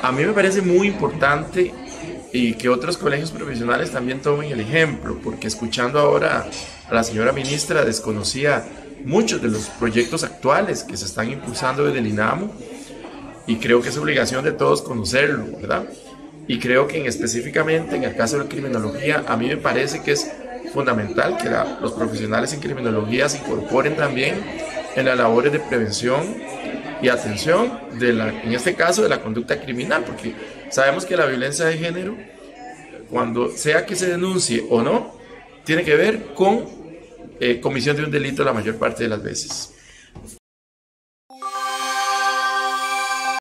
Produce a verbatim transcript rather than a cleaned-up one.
a mí me parece muy importante y que otros colegios profesionales también tomen el ejemplo, porque escuchando ahora a la señora ministra desconocía muchos de los proyectos actuales que se están impulsando desde el INAMO y creo que es obligación de todos conocerlo, ¿verdad? Y creo que en, específicamente en el caso de criminología, a mí me parece que es fundamental que la, los profesionales en criminología se incorporen también en las labores de prevención y atención, de la, en este caso de la conducta criminal, porque sabemos que la violencia de género, cuando sea que se denuncie o no, tiene que ver con eh, comisión de un delito la mayor parte de las veces.